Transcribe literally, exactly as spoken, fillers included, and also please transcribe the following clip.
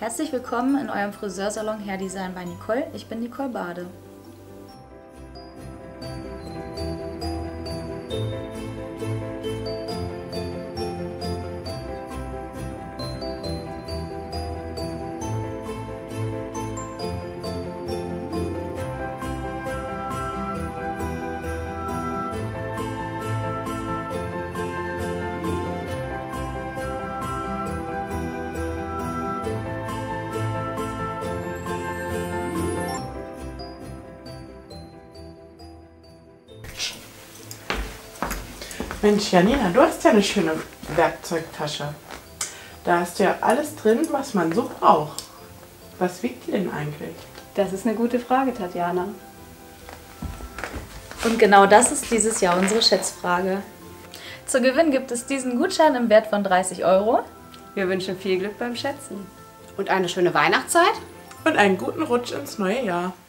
Herzlich willkommen in eurem Friseursalon Hairdesign bei Nicole. Ich bin Nicole Bade. Mensch, Janina, du hast ja eine schöne Werkzeugtasche. Da hast du ja alles drin, was man so braucht. Was wiegt die denn eigentlich? Das ist eine gute Frage, Tatjana. Und genau das ist dieses Jahr unsere Schätzfrage. Zu Gewinn gibt es diesen Gutschein im Wert von dreißig Euro. Wir wünschen viel Glück beim Schätzen. Und eine schöne Weihnachtszeit. Und einen guten Rutsch ins neue Jahr.